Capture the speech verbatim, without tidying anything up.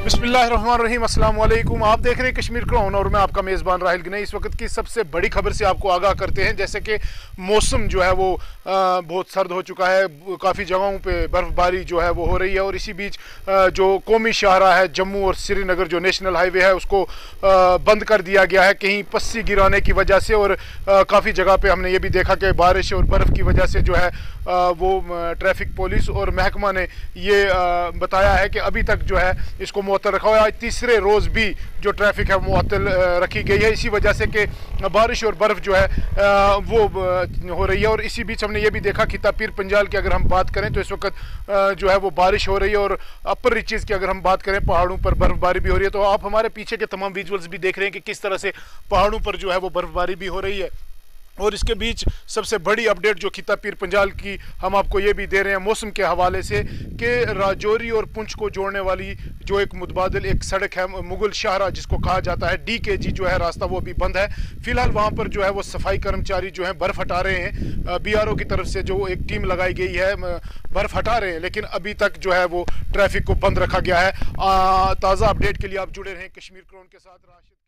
बिस्मिल्लाहिर्रहमानिर्रहीम, अस्सलाम वालेकुम। आप देख रहे हैं कश्मीर क्राउन और मैं आपका मेज़बान राहिल गनई। इस वक्त की सबसे बड़ी खबर से आपको आगाह करते हैं। जैसे कि मौसम जो है वो आ, बहुत सर्द हो चुका है, काफ़ी जगहों पे बर्फ़बारी जो है वो हो रही है और इसी बीच आ, जो कौमी शाहरा है जम्मू और श्रीनगर जो नेशनल हाईवे है उसको आ, बंद कर दिया गया है कहीं पस्सी गिराने की वजह से। और काफ़ी जगह पे हमने ये भी देखा कि बारिश और बर्फ़ की वजह से जो है आ, वो ट्रैफिक पुलिस और महकमा ने ये आ, बताया है कि अभी तक जो है इसको मुअत्तल रखा हुआ है। आज तीसरे रोज़ भी जो ट्रैफिक है मुअत्तल रखी गई है इसी वजह से कि बारिश और बर्फ़ जो है वो हो रही है। और इसी बीच हमने ये भी देखा कि पीर पंजाल की अगर हम बात करें तो इस वक्त जो है वो बारिश हो रही है और अपर रीचेज़ की अगर हम बात करें पहाड़ों पर बर्फ़बारी भी हो रही है। तो आप हमारे पीछे के तमाम विजुअल्स भी देख रहे हैं कि किस तरह से पहाड़ों पर जो है वो बर्फ़बारी भी हो रही है। और इसके बीच सबसे बड़ी अपडेट जो खिता पीर पंजाल की हम आपको ये भी दे रहे हैं मौसम के हवाले से कि राजौरी और पुंछ को जोड़ने वाली जो एक मुतबादिल एक सड़क है मुगल शाहरा जिसको कहा जाता है, डी के जी जो है रास्ता वो अभी बंद है। फिलहाल वहाँ पर जो है वो सफाई कर्मचारी जो है बर्फ़ हटा रहे हैं, बी आर ओ की तरफ से जो एक टीम लगाई गई है बर्फ़ हटा रहे हैं, लेकिन अभी तक जो है वो ट्रैफिक को बंद रखा गया है। ताज़ा अपडेट के लिए आप जुड़े रहें कश्मीर क्राउन के साथ। राशिद